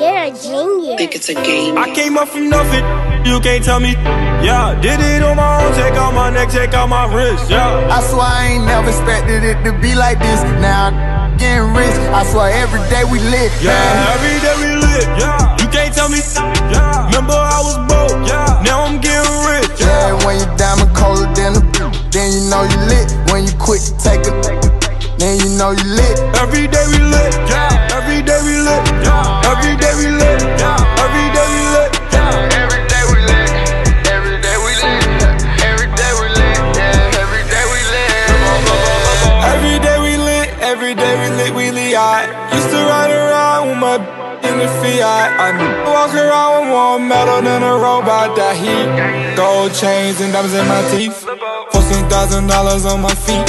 You're a genius. Think it's a game. I came up from nothing, you can't tell me. Yeah, did it on my own, check out my neck, check out my wrist, yeah. I swear I ain't never expected it to be like this. Now I'm getting rich, I swear every day we lit. Yeah, every day we lit, yeah. You can't tell me, yeah. Remember I was broke, yeah. Now I'm getting rich, yeah. When you diamond colder than a then you know you lit. When you quit to take a then you know you lit. Every day we lit, yeah. Every day we lit, yeah. Every day we lit, yeah. Every day we lit, yeah. Every day we lit. Every day we lit. Every day we lit. Yeah. Every day we lit. Every day we lit. Every day we lit. We lit. I used to ride around with my in the Fiat. I walk around with more metal than a robot. That heat, gold chains and diamonds in my teeth. $14,000 on my feet.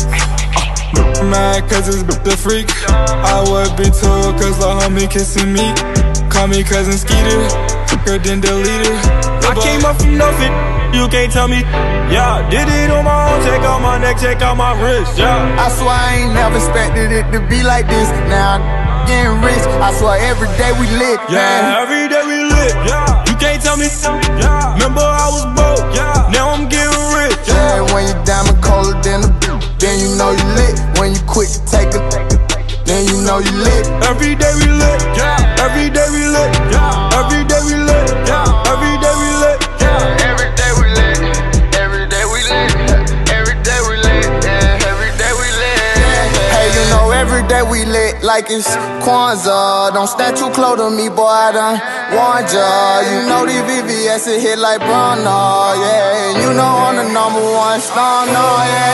Mad cause it's the freak. I would be too cause the homie kissing me. Call me cousin Skeeter, quicker than deleted. I came up from nothing, you can't tell me. Yeah, did it on my own, check out my neck, check out my wrist, yeah. I swear I ain't never expected it to be like this. Now I'm getting rich, I swear every day we lit. Yeah, every day we lit, yeah. You can't tell me, yeah. Remember I was broke, yeah. Now I'm getting rich, yeah. When you diamond colder than a then you know you lit. When you quit to take a then you know you lit. Every day we lit, yeah. Every day we lit, yeah. Every day we lit, yeah. Every day we lit, yeah. Every day we lit. Every day we lit. Every day we lit, yeah. Every day we lit. Hey, you know every day we lit like it's Kwanzaa. Don't stand too close to me, boy, I done warned ya. You know these VVS it hit like Bruno, yeah. And you know I'm the #1 star, no,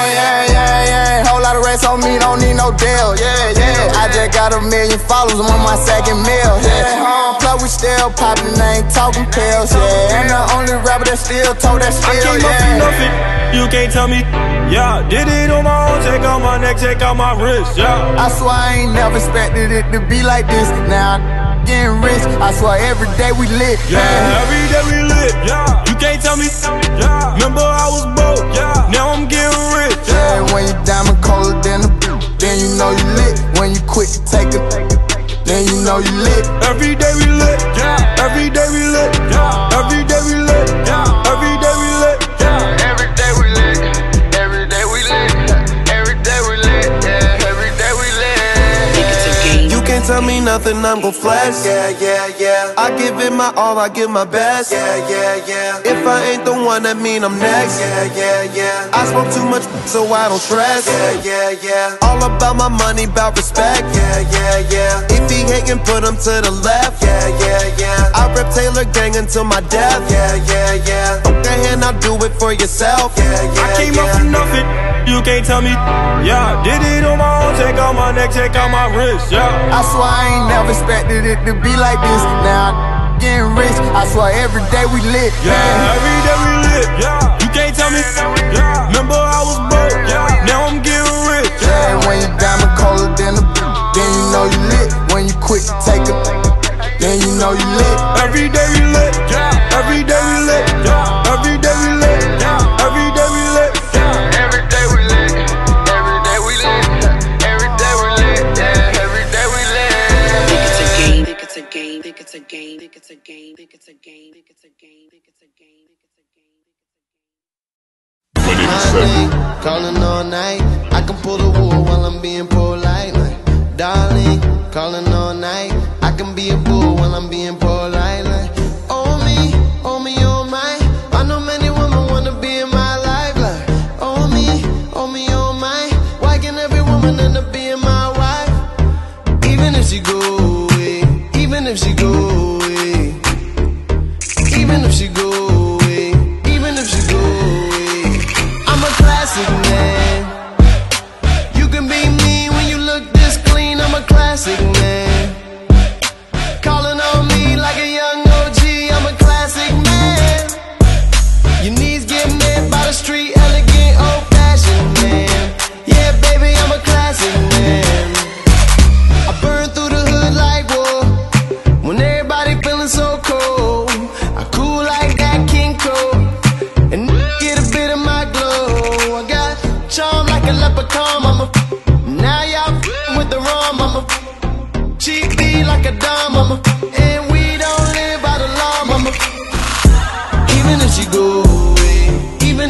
yeah. Whole lot of rats on me, don't need no deal, yeah. I just got 1 million followers, I'm on my second meal, yeah. Plug, we still poppin', ain't talking pills, yeah. And the only rapper that still told that still, yeah. I came up from nothing, you can't tell me. Yeah, did it on my own, check out my neck, check out my wrist, yeah. I swear I ain't never expected it to be like this. Now I'm getting rich, I swear every day we lit. Yeah, every day we lit, yeah. You can't tell me, yeah. Remember I was broke, yeah. Now I'm getting rich, yeah. When you diamond colder than a then you know you lit. When you quit to take a then you know you lit. Every day we lit, yeah. Every day we lit, yeah. Every day we lit, yeah. Every day we lit, yeah. Every day we lit. Every day we lit. Every day we lit, yeah. Every day we lit. Think it's a game. You can't tell me nothing, I'm gon' flex. Yeah. I give it my all, I give my best. Yeah. If I ain't the one, that mean I'm next. Yeah. I smoke too much, so I don't stress. Yeah. All about my money, about respect. Yeah. If he hatin', put him to the left. Yeah. I rep Taylor Gang until my death. Yeah. Okay, and I'll do it for yourself. I came up from nothing, you can't tell me. Yeah, did it on my own, check out my neck, check out my wrist, yeah. I swear I ain't never expected it to be like this. Now I'm getting rich, I swear every day we lit. Yeah, every day we lit, yeah. You can't tell me, yeah. Remember I was broke, yeah. Now I'm getting rich, yeah. When you diamond colder than a then you know you lit. When you quit to take a then you know you lit. Every day we lit, yeah. Every day we lit, yeah. Every day we lit, yeah. Every day we lit, yeah. Every day we lit. Every day we lit. Every day we lit, yeah. Every day we lit. Think it's a game. Think it's a game. Think it's a game. Think it's a game. Think it's a game. Think it's a game. Think it's a game. Calling all night, I can pull the wool while I'm being polite. Like, darling, calling all night, I can be a bull while I'm being polite. Like, oh me, oh my. I know many women wanna be in my life. Like, oh me, oh my. Why can't every woman end up being my wife? Even if she go away, even if she go away, even if she go away, even if she go away. I'm a classic man. You can be mean when you look this clean. I'm a classic man. Calling on me like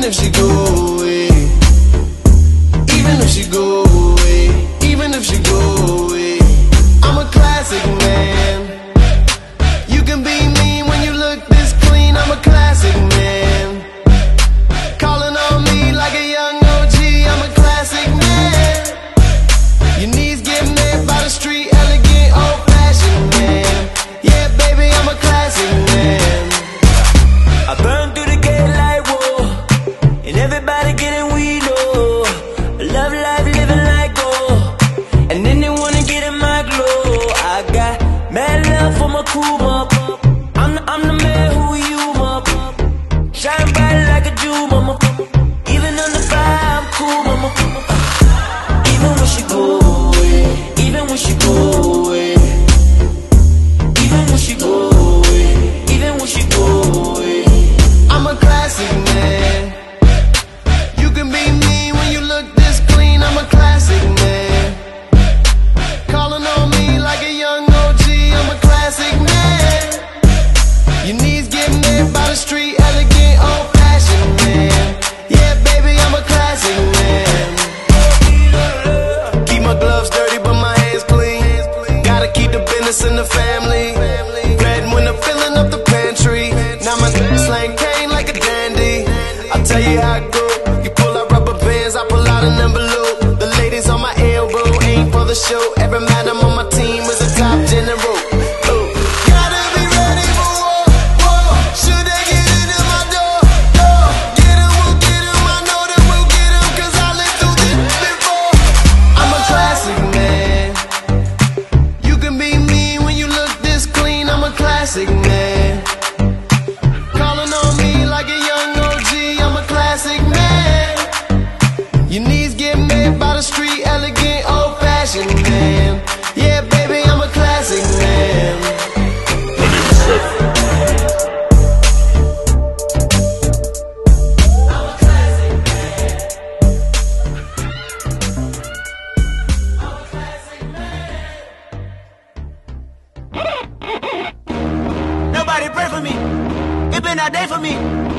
even if she go away, even if she go away, even if she go away, I'm a classic man. You can be mean when you look this clean, I'm a classic man. Calling on me like a young OG, I'm a classic man. Your knees get met by the street, elegant, old-fashioned man. Yeah, baby, I'm a classic man. I burn through the gate like whoa, and everybody getting weed, oh. I love life, living like gold, and then they wanna get in my glow. I got mad love for my crew, mama. I'm the man who you, mama. Shine bright like a Jew, mama. Even on the fire, I'm cool, mama. Even when she go away, even when she go away, even when she go away, even when she go away, I'm a classic man. You can be mean when you look this clean, I'm a classic man. Calling on me like a young OG, I'm a classic man. Your knees get met by the street, elegant, old-fashioned man. Yeah, baby, I'm a classic man. Keep my gloves dirty, but my hands clean. Gotta keep the business in the family. Bread when I'm filling up the pantry. Now my slang cane like a dandy. I'll tell you how it go. You pull out rubber bands, I pull out an envelope. The ladies on my elbow ain't for the show. Every madam on my team is a top general. Oh, gotta be ready for war, war. Should they get into my door? Get 'em, we'll get 'em. I know that we'll get 'em, 'cause I lived through this before. I'm a classic man. You can be mean when you look this clean, I'm a classic man. Calling on me like a young OG, I'm a classic man. Your knees get met by the street, elegant, old-fashioned man. Yeah, baby, I'm a classic man. nobody pray for me. It been a day for me.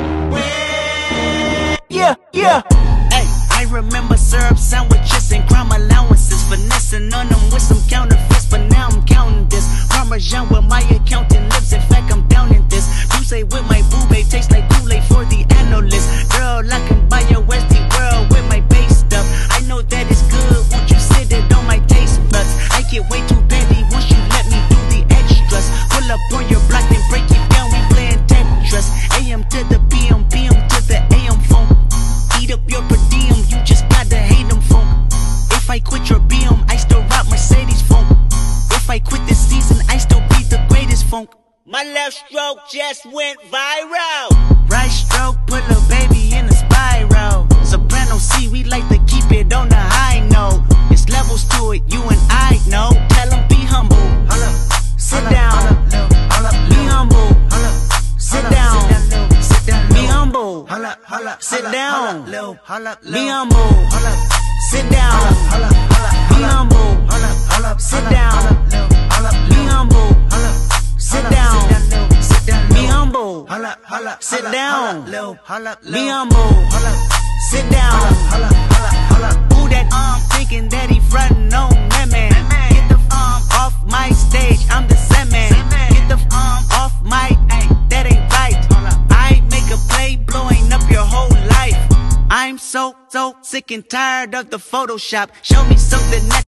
Yeah, yeah. Hey, I remember syrup sandwiches and crime allowances, finessing on them with some counterfeits, but now I'm counting this. Parmesan where my accountant lives, in fact I'm down in this. You say with my boo babe tastes like Kool-Aid for the analyst. Girl, I can buy your Westie world with my base stuff. I know that it's good, won't you sit it on my taste buds? I get way too petty once you let me do the extras. Pull up on your block and break it down, we playing Tetris. AM to the PM, PM to the AM phone. Eat up your per diem, you just gotta hate them phone. If I quit your BM, I still rock Mercedes phone. If I quit this season, I still be the greatest funk. My left stroke just went viral. Right stroke, put a baby in a spiral. Soprano C, we like to keep it on the high note. It's levels to it, you and I know. Tell them be humble. Sit down. Be humble. Sit down. Be humble. Sit down. Be humble. Sit down. Be humble. Sit down. Be humble. Sit down. Be humble. Sit down. Be humble. Sit down. Who that thinking that he frontin' on that man? Get the off my stage, I'm the same man. Get the off my, that ain't right. I make a play blowing up your whole life. I'm so sick and tired of the Photoshop. Show me something that